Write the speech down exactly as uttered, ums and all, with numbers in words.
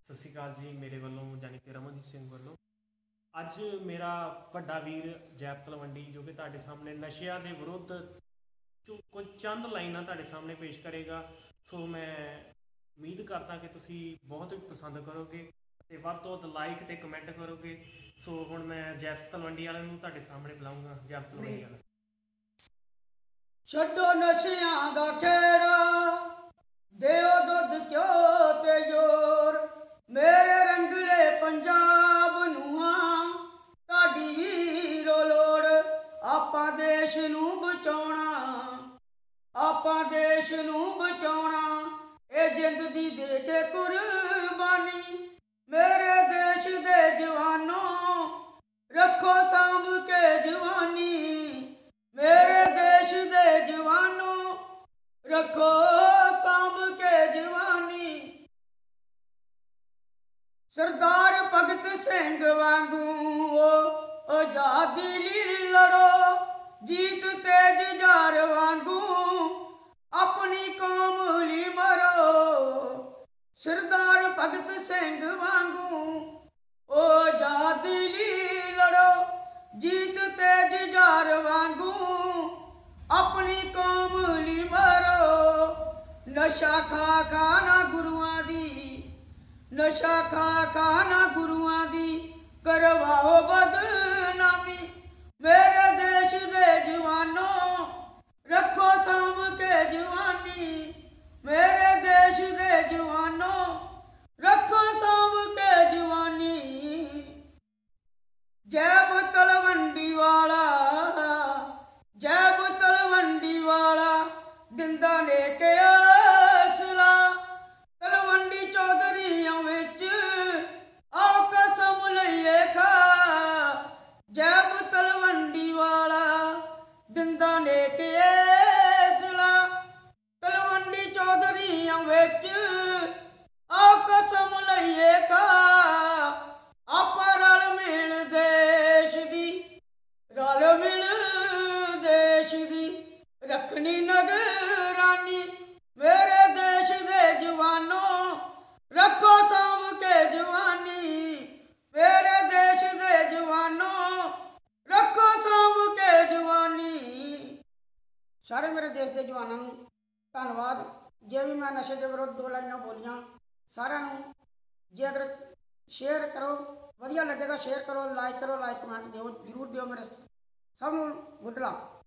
ਸਤਿ ਸ਼੍ਰੀ ਅਕਾਲ ਜੀ ਮੇਰੇ ਵੱਲੋਂ ਯਾਨੀ ਕਿ ਰਮਨਦੀਪ ਸਿੰਘ ਵੱਲੋਂ। ਅੱਜ ਮੇਰਾ ਵੱਡਾ ਵੀਰ ਜੈਪ ਤਲਵੰਡੀ ਜੋ ਕਿ ਤੁਹਾਡੇ ਸਾਹਮਣੇ ਨਸ਼ਿਆਂ ਦੇ ਵਿਰੁੱਧ ਚੋ ਕੁਝ ਚੰਦ ਲਾਈਨਾਂ ਤੁਹਾਡੇ ਸਾਹਮਣੇ ਪੇਸ਼ ਕਰੇਗਾ। ਸੋ ਮੈਂ ਉਮੀਦ ਕਰਦਾ ਕਿ ਤੁਸੀਂ ਬਹੁਤ ਪਸੰਦ ਕਰੋਗੇ ਅਤੇ ਵੱਧ ਤੋਂ ਵੱਧ ਲਾਈਕ ਅਤੇ ਕਮੈਂਟ ਕਰੋਗੇ। ਸੋ ਹੁਣ ਮੈਂ ਜੈਪ ਤਲਵੰਡੀ ਵਾਲਿਆਂ ਨੂੰ ਤੁਹਾਡੇ ਸਾਹਮਣੇ ਬੁਲਾਊਂਗਾ। ਜੈਪ ਤਲਵੰਡੀ ਵਾਲਾ ਛੱਡੋ ਨਸ਼ਿਆਂ ਦਾ ਖੇੜਾ, ਦਿਓ ਦੁੱਧ ਘਿਓ ਤੇ ਜ਼ੋਰ, ਮੇਰੇ ਰੰਗਲੇ ਪੰਜਾਬ ਨੂੰ ਹਾਂ ਤੁਹਾਡੀ ਵੀਰੋ ਲੋੜ। ਆਪਾਂ ਦੇਸ਼ ਨੂੰ ਬਚਾਉਣਾ, ਆਪਾਂ ਦੇਸ਼ ਨੂੰ ਬਚਾਉਣਾ, ਇਹ ਜਿੰਦ ਦੀ ਦੇ ਕੇ ਕੁਰਬਾਨੀ। ਮੇਰੇ ਦੇਸ਼ ਦੇ ਜਵਾਨੋ ਰੱਖੋ ਸਾਂਭ ਕੇ ਜਵਾਨੀ, ਮੇਰੇ ਦੇਸ਼ ਦੇ ਜਵਾਨੋ ਰੱਖੋ ਸਾਂਭ ਕੇ ਜਵਾਨੀ। ਸਰਦਾਰ ਭਗਤ ਸਿੰਘ ਵਾਂਗੂ ਉਹ ਆਜ਼ਾਦੀ ਲਈ ਲੜੋ, ਜੀਤ ਤੇ ਜੁਝਾਰ ਵਾਂਗੂ ਆਪਣੀ ਕੌਮ ਲਈ ਮਰੋ। ਸਰਦਾਰ ਭਗਤ ਸਿੰਘ ਵਾਂਗੂ ਉਹ ਆਜ਼ਾਦੀ ਲਈ ਲੜੋ, ਜੀਤ ਤੇ ਜੁਝਾਰ ਵਾਂਗੂ ਆਪਣੀ ਕੌਮ ਲਈ ਮਰੋ। ਨਸ਼ਾ ਖਾ ਖਾ ਨਾ ਗੁਰੂਆਂ ਦੀ, ਨਸ਼ਾ ਖਾ ਖਾ ਨਾ ਗੁਰੂਆਂ ਦੀ ਕਰਵਾਓ ਬਦਨਾਮੀ। ਮੇਰੇ ਦੇਸ਼ ਦੇ ਜਵਾਨੋ ਰੱਖੋ ਸਾਂਭ ਕੇ ਜਵਾਨੀ, ਮੇਰੇ ਦੇਸ਼ ਦੇ ਜਵਾਨੋ ਰੱਖੋ ਸਾਂਭ ਕੇ ਜਵਾਨੀ। ਜੈਬ ਤਲਵੰਡੀ ਵਾਲਾ, ਜੈਬ ਤਲਵੰਡੀ ਵਾਲਾ ਦਿੰਦਾ ਨੇ ਕੇ ਅਸਲਾ, ਤਲਵੰਡੀ ਚੌਧਰੀਆਂ ਵਿੱਚ ਆਓ ਕਸਮ ਲਈਏ ਖਾ। ਜੈਬ ਤਲਵੰਡੀ ਵਾਲਾ ਦਿੰਦਾ ਨੇ ਕੇ ਅਸਲਾ, ਤਲਵੰਡੀ ਚੌਧਰੀਆਂ ਵਿੱਚ ਆਓ ਕਸਮ ਲਈਏ ਖਾ। ਆਪਾਂ ਰਲ ਮਿਲ ਦੇਸ਼ ਦੀ, ਰਲ ਮਿਲ ਦੇਸ਼ ਦੀ ਰੱਖਣੀ ਨਿਗਰਾਨੀ। ਮੇਰੇ ਦੇਸ਼ ਦੇ ਜਵਾਨੋ ਰੱਖੋ ਸਾਂਭ ਕੇ ਜਵਾਨੀ, ਮੇਰੇ ਦੇਸ਼ ਦੇ ਜਵਾਨੋ ਰੱਖੋ ਸਾਂਭ ਕੇ ਜਵਾਨੀ। ਸਾਰੇ ਮੇਰੇ ਦੇਸ਼ ਦੇ ਜਵਾਨਾਂ ਨੂੰ ਧੰਨਵਾਦ। ਜੇ ਵੀ ਮੈਂ ਨਸ਼ੇ ਦੇ ਵਿਰੁੱਧ ਦੋ ਲਾਈਨਾਂ ਬੋਲੀਆਂ, ਸਾਰਿਆਂ ਨੂੰ ਜੇਕਰ ਸ਼ੇਅਰ ਕਰੋ, ਵਧੀਆ ਲੱਗੇਗਾ ਸ਼ੇਅਰ ਕਰੋ, ਲਾਈਕ ਕਰੋ, ਲਾਈਕ ਕਮੈਂਟ ਦਿਓ, ਜ਼ਰੂਰ ਦਿਓ। ਮੇਰੇ ਸਭ ਨੂੰ ਗੁੱਡ ਲੱਕ।